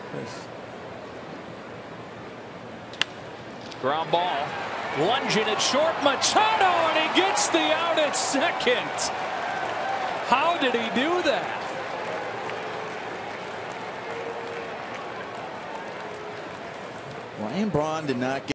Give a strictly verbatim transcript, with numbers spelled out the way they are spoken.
Ground ball. Lunging at short. Machado, and he gets the out at second. How did he do that? Ryan Braun did not get